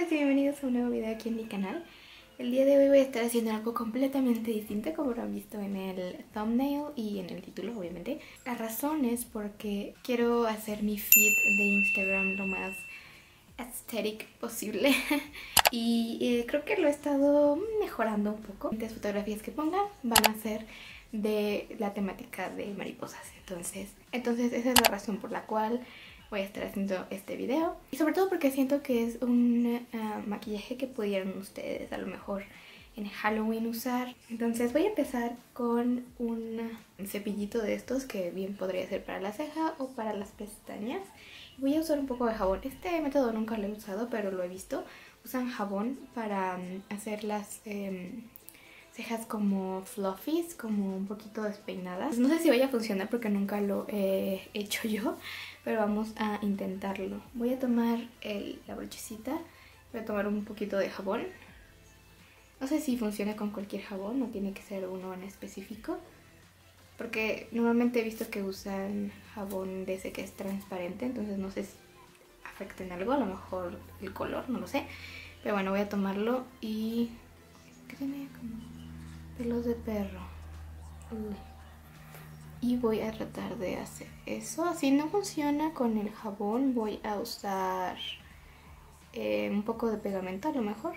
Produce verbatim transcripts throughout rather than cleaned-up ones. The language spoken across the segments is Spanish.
chicas y bienvenidos a un nuevo video aquí en mi canal. El día de hoy voy a estar haciendo algo completamente distinto, como lo han visto en el thumbnail y en el título, obviamente. La razón es porque quiero hacer mi feed de Instagram lo más aesthetic posible y eh, creo que lo he estado mejorando un poco. Las fotografías que ponga van a ser de la temática de mariposas, entonces, entonces esa es la razón por la cual voy a estar haciendo este video, y sobre todo porque siento que es un uh, maquillaje que pudieran ustedes a lo mejor en Halloween usar. Entonces voy a empezar con un cepillito de estos que bien podría ser para la ceja o para las pestañas. Voy a usar un poco de jabón. Este método nunca lo he usado, pero lo he visto. Usan jabón para um, hacer las um, cejas como fluffies, como un poquito despeinadas. No sé si vaya a funcionar porque nunca lo he hecho yo, pero vamos a intentarlo. Voy a tomar el, la brochecita, voy a tomar un poquito de jabón. No sé si funciona con cualquier jabón, no tiene que ser uno en específico, porque normalmente he visto que usan jabón de ese que es transparente, entonces no sé si afecta en algo, a lo mejor el color, no lo sé. Pero bueno, voy a tomarlo y... ¿qué tiene? Como pelos de perro. Uy. Y voy a tratar de hacer eso. Si no funciona con el jabón, voy a usar eh, un poco de pegamento a lo mejor.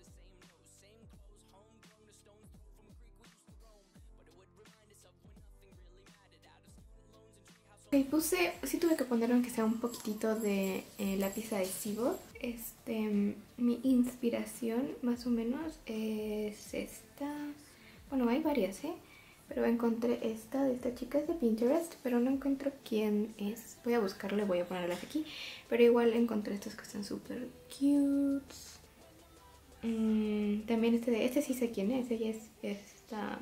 Y puse, sí tuve que poner aunque sea un poquitito de eh, lápiz adhesivo. Este, mi inspiración más o menos es esta. Bueno, hay varias, ¿eh? Pero encontré esta de esta chica, es de Pinterest, pero no encuentro quién es. Voy a buscarle, voy a ponerlas aquí. Pero igual encontré estos que están súper cute. Mm, también este de, este sí sé quién es, ella es esta...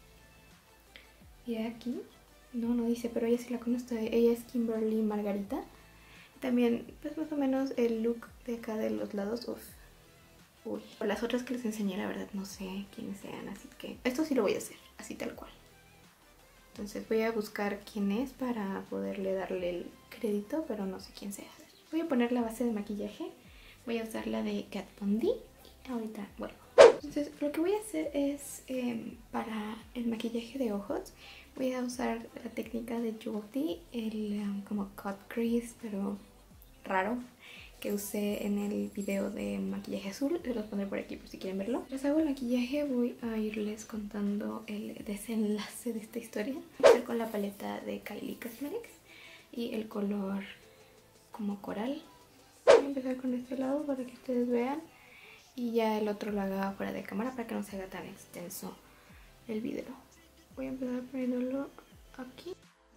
¿Y aquí? No, no dice, pero ella sí la conozco. Ella es Kimberly Margarita. También, pues más o menos el look de acá de los lados. Uf. Uy. Las otras que les enseñé, la verdad, no sé quiénes sean, así que esto sí lo voy a hacer, así tal cual. Entonces voy a buscar quién es para poderle darle el crédito, pero no sé quién sea. Voy a poner la base de maquillaje. Voy a usar la de Kat Von D y ahorita vuelvo. Entonces lo que voy a hacer es, eh, para el maquillaje de ojos, voy a usar la técnica de Judy, el um, como cut crease, pero raro, que usé en el video de maquillaje azul. Se los pondré por aquí por si quieren verlo. Les hago el maquillaje, voy a irles contando el desenlace de esta historia. Voy a hacer con la paleta de Kylie Cosmetics y el color como coral. Voy a empezar con este lado para que ustedes vean y ya el otro lo haga fuera de cámara para que no se haga tan extenso el video. Voy a empezar poniéndolo aquí.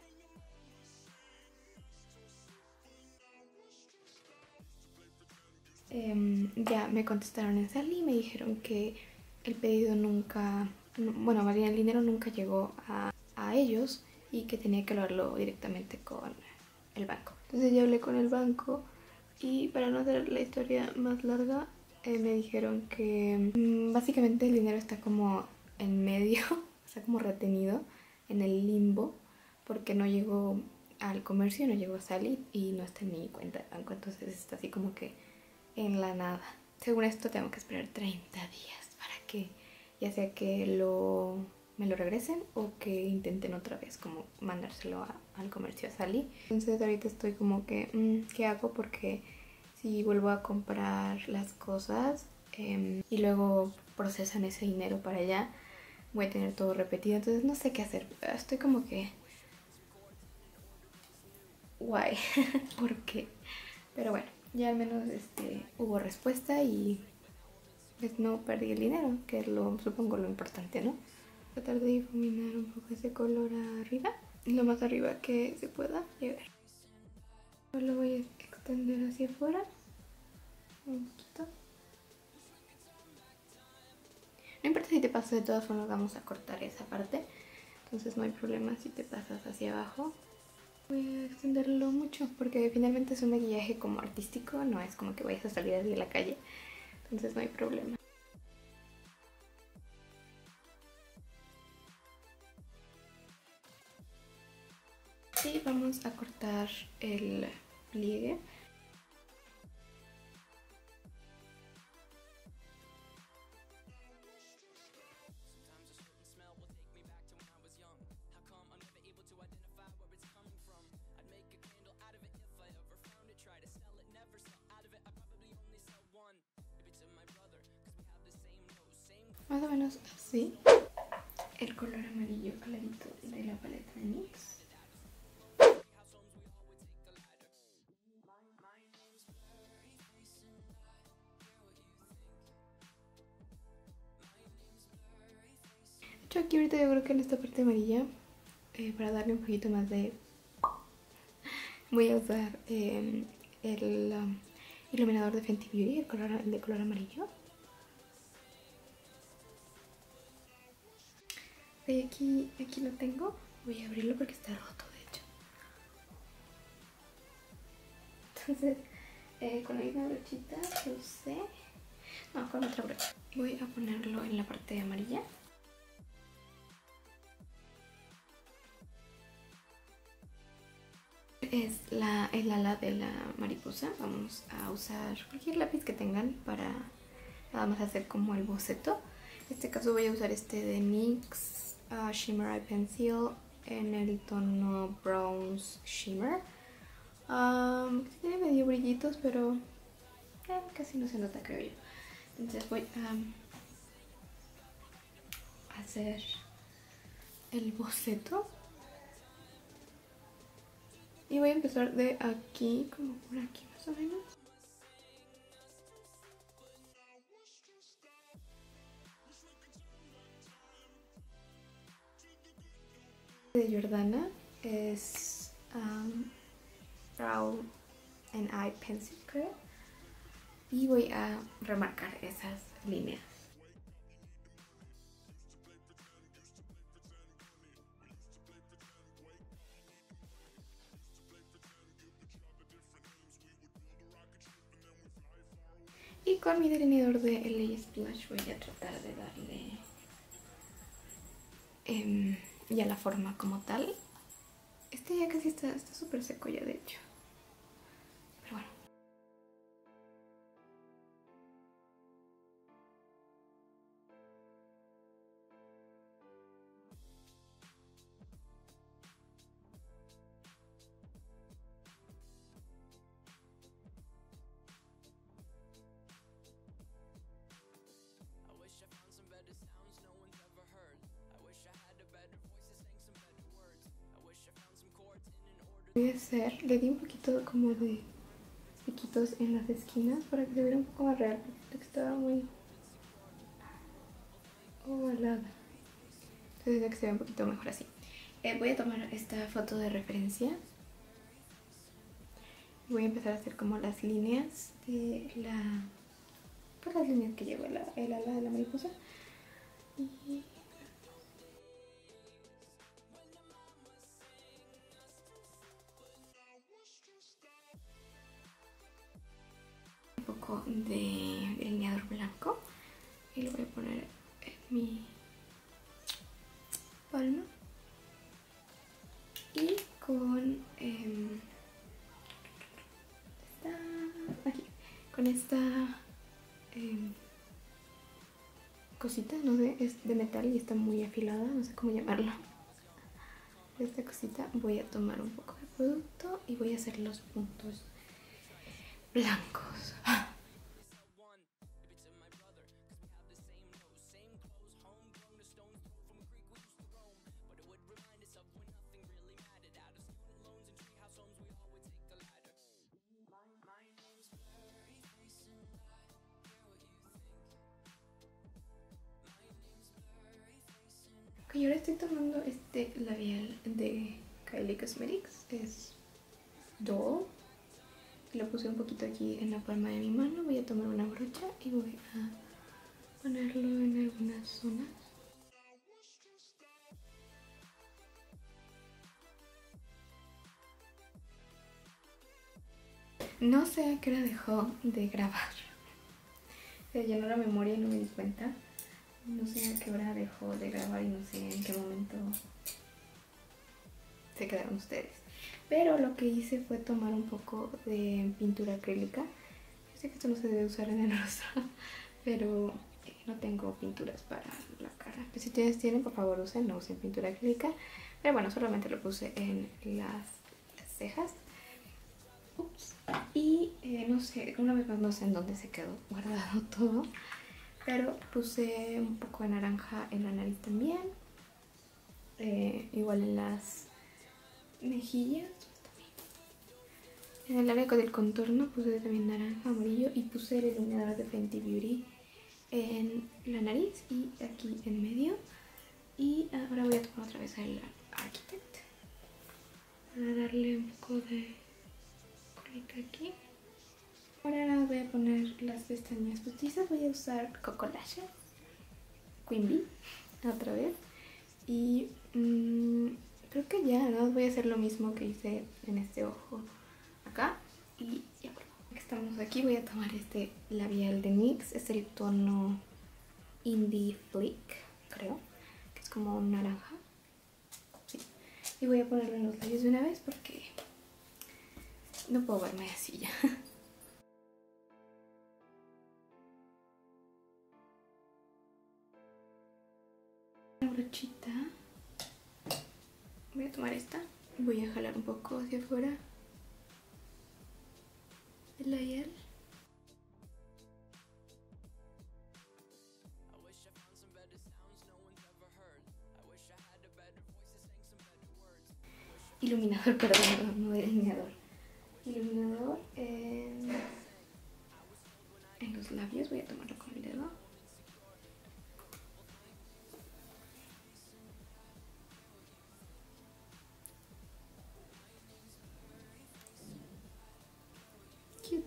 Eh, ya me contestaron en Sally y me dijeron que el pedido nunca, bueno, más bien el dinero nunca llegó a, a ellos y que tenía que hablarlo directamente con el banco. Entonces ya hablé con el banco y, para no hacer la historia más larga, eh, me dijeron que mmm, básicamente el dinero está como en medio, o sea, como retenido en el limbo, porque no llegó al comercio, no llegó a Sally y no está en mi cuenta de banco, entonces está así como que en la nada. Según esto tengo que esperar treinta días para que ya sea que lo, me lo regresen o que intenten otra vez como mandárselo a, al comercio a Sally. Entonces ahorita estoy como que, mmm, ¿qué hago? Porque si vuelvo a comprar las cosas eh, y luego procesan ese dinero para allá, voy a tener todo repetido. Entonces no sé qué hacer. Estoy como que... guay. ¿Por qué? Pero bueno, ya al menos este, hubo respuesta y pues no perdí el dinero, que es lo, supongo lo importante, ¿no? Tratar de difuminar un poco ese color arriba, lo más arriba que se pueda llegar. Lo voy a extender hacia afuera un poquito. No importa si te pasas, de todas formas vamos a cortar esa parte, entonces no hay problema si te pasas hacia abajo. Voy a extenderlo mucho porque finalmente es un maquillaje como artístico, no es como que vayas a salir así a la calle, entonces no hay problema. Y vamos a cortar el pliegue. más o menos así. El color amarillo clarito de la paleta de N Y X. De hecho, aquí ahorita yo creo que en esta parte amarilla, eh, para darle un poquito más de... voy a usar eh, el um, iluminador de Fenty Beauty, el, color, el de color amarillo. Y aquí, aquí lo tengo. Voy a abrirlo porque está roto, de hecho. Entonces, eh, con la misma brochita que usé, no, con otra brocha, voy a ponerlo en la parte amarilla. Es la, el ala de la mariposa. Vamos a usar cualquier lápiz que tengan para nada más hacer como el boceto. En este caso voy a usar este de N Y X uh, Shimmer Eye Pencil en el tono Bronze Shimmer. Um, tiene medio brillitos, pero eh, casi no se nota, creo yo. Entonces voy a um, hacer el boceto. Y voy a empezar de aquí, como por aquí más o menos. De Jordana es um, Brow and Eye Pencil, creo. Y voy a remarcar esas líneas. Y con mi delineador de L A Splash voy a tratar de darle eh, ya la forma como tal. Este ya casi está súper seco ya, de hecho. Pero bueno. Voy a hacer, le di un poquito como de piquitos en las esquinas para que se viera un poco más real, porque estaba muy ovalada. Entonces ya que se ve un poquito mejor así. Eh, voy a tomar esta foto de referencia. Voy a empezar a hacer como las líneas de la... pues las líneas que lleva la, el ala de la mariposa. Y... un poco de delineador blanco y lo voy a poner en mi palma y con eh, esta, aquí, con esta eh, cosita, no sé, es de metal y está muy afilada, no sé cómo llamarlo. Esta cosita voy a tomar un poco de producto y voy a hacer los puntos blancos. Ok, ahora estoy tomando este labial de Kylie Cosmetics, es Doll. Lo puse un poquito aquí en la palma de mi mano. Voy a tomar una brocha y voy a ponerlo en algunas zonas. No sé a qué hora dejó de grabar. Se llenó la memoria y no me di cuenta. No sé a qué hora dejó de grabar y no sé en qué momento se quedaron ustedes. Pero lo que hice fue tomar un poco de pintura acrílica. Yo sé que esto no se debe usar en el rostro, pero no tengo pinturas para la cara. Pues si ustedes tienen, por favor usen, no usen pintura acrílica. Pero bueno, solamente lo puse en las cejas. Ups. Y eh, no sé, una vez más no sé en dónde se quedó guardado todo. pero puse un poco de naranja en la nariz también, eh, igual en las mejillas. En el área del contorno puse también naranja, amarillo y puse el iluminador de Fenty Beauty en la nariz y aquí en medio. Y ahora voy a tomar otra vez el Architect para darle un poco de colita aquí. Ahora voy a poner las pestañas postizas. Voy a usar Coco Lashes Queen Bee otra vez. Y mmm, creo que ya, ¿no? Voy a hacer lo mismo que hice en este ojo acá. Y ya vuelvo. Ya que estamos aquí, voy a tomar este labial de NYX. Es el tono Indie Flick, creo. Que es como un naranja. Sí. Y voy a ponerlo en los labios de una vez porque no puedo verme así ya. Una brochita. Voy a tomar esta. Voy a jalar un poco hacia afuera el labial. Iluminador, perdón, no delineador. Iluminador en, en los labios. Voy a tomarlo con el dedo. Cute.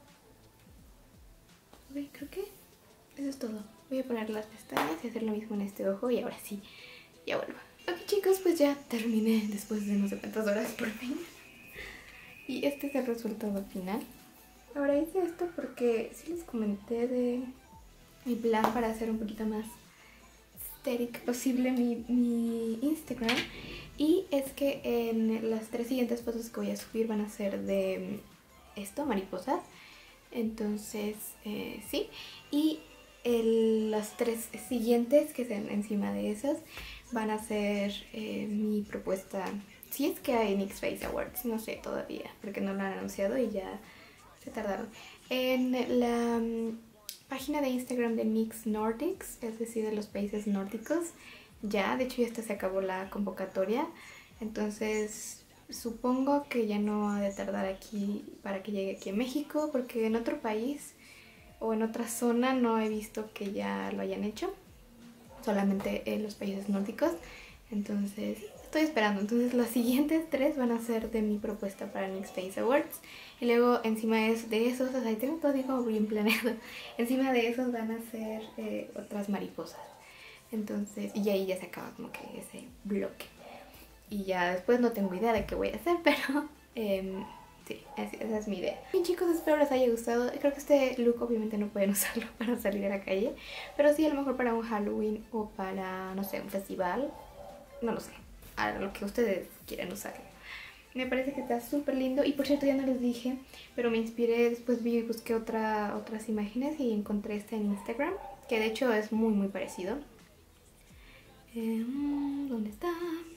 Ok, creo que eso es todo. Voy a poner las pestañas y hacer lo mismo en este ojo y ahora sí, ya vuelvo. Ok chicos, pues ya terminé después de no sé cuántas horas por fin. Y este es el resultado final. Ahora hice esto porque sí les comenté de mi plan para hacer un poquito más aesthetic posible mi, mi Instagram. Y es que en las tres siguientes fotos que voy a subir van a ser de esto, mariposas. Entonces, eh, sí. Y el, las tres siguientes que sean encima de esas van a ser eh, mi propuesta. Si es que hay NYX Face Awards, no sé todavía, porque no lo han anunciado y ya se tardaron. En la um, página de Instagram de NYX Nordics, es decir, de los países nórdicos, ya, de hecho ya hasta se acabó la convocatoria, entonces supongo que ya no ha de tardar aquí para que llegue aquí a México, porque en otro país o en otra zona no he visto que ya lo hayan hecho, solamente en los países nórdicos. Entonces estoy esperando. Entonces las siguientes tres van a ser de mi propuesta para NYX Face Awards. Y luego encima de esos, o sea, tengo todo como bien planeado. Encima de esos van a ser eh, otras mariposas. Entonces, y ahí ya se acaba como que ese bloque. Y ya después no tengo idea de qué voy a hacer, pero eh, sí, esa es mi idea. Bien chicos, espero les haya gustado. Creo que este look obviamente no pueden usarlo para salir a la calle, pero sí a lo mejor para un Halloween o para, no sé, un festival. No lo sé, a lo que ustedes quieran usarlo. Me parece que está súper lindo. Y por cierto, ya no les dije, pero me inspiré, después vi y busqué otra, otras imágenes y encontré este en Instagram, que de hecho es muy muy parecido. Eh, ¿Dónde está?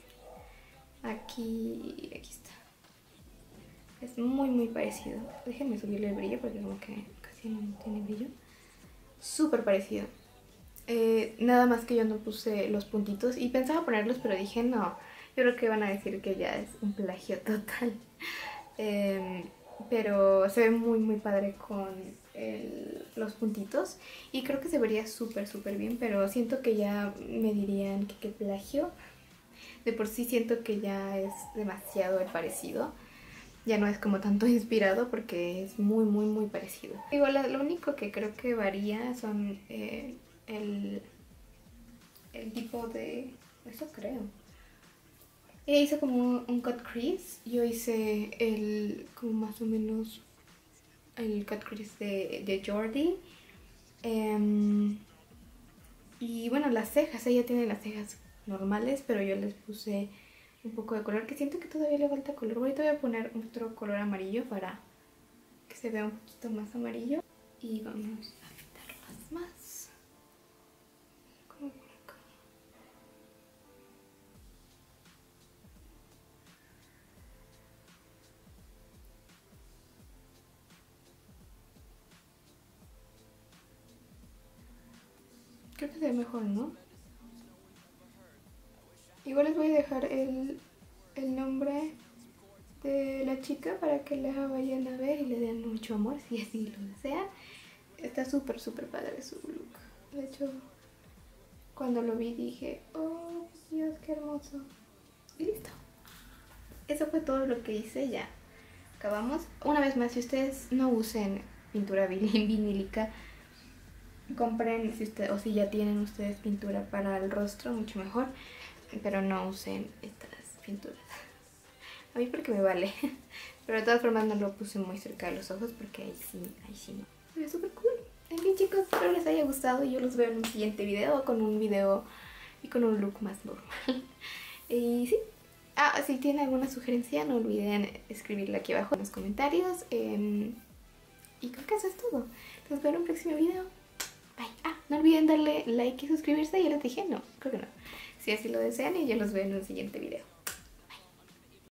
Aquí, aquí está. Es muy muy parecido. Déjenme subirle el brillo porque como que casi no tiene brillo. Súper parecido. Eh, nada más que yo no puse los puntitos y pensaba ponerlos, pero dije no, yo creo que van a decir que ya es un plagio total. Eh, pero se ve muy muy padre con el, los puntitos y creo que se vería súper súper bien, pero siento que ya me dirían que qué plagio. De por sí siento que ya es demasiado el parecido. Ya no es como tanto inspirado porque es muy muy muy parecido. Igual lo único que creo que varía son eh, el, el tipo de... eso creo. Ella hizo como un, un cut crease. Yo hice el como más o menos el cut crease de, de Jordi. Um, y bueno, las cejas. Ella tiene las cejas normales, pero yo les puse un poco de color, que siento que todavía le falta color. Ahorita voy a poner otro color amarillo para que se vea un poquito más amarillo. Y vamos a pintarlas más. Como por acá. Creo que se ve mejor, ¿no? Igual les voy a dejar el, el nombre de la chica para que la vayan a ver y le den mucho amor si así lo desean. Está súper, súper padre su look. De hecho, cuando lo vi dije, oh Dios, qué hermoso. Y listo. Eso fue todo lo que hice, ya acabamos. Una vez más, si ustedes no usen pintura vinílica, compren, si usted, o si ya tienen ustedes pintura para el rostro, mucho mejor. Pero no usen estas pinturas. A mí porque me vale. Pero de todas formas no lo puse muy cerca de los ojos porque ahí sí, ahí sí no. Se ve súper cool. En fin, chicos, espero les haya gustado y yo los veo en un siguiente video con un video y con un look más normal. Y sí. Ah, si tienen alguna sugerencia no olviden escribirla aquí abajo en los comentarios. Eh, y creo que eso es todo. Los veo en un próximo video. Bye. Ah, no olviden darle like y suscribirse. Ya les dije, no, creo que no. Si así lo desean y yo los veo en un siguiente video.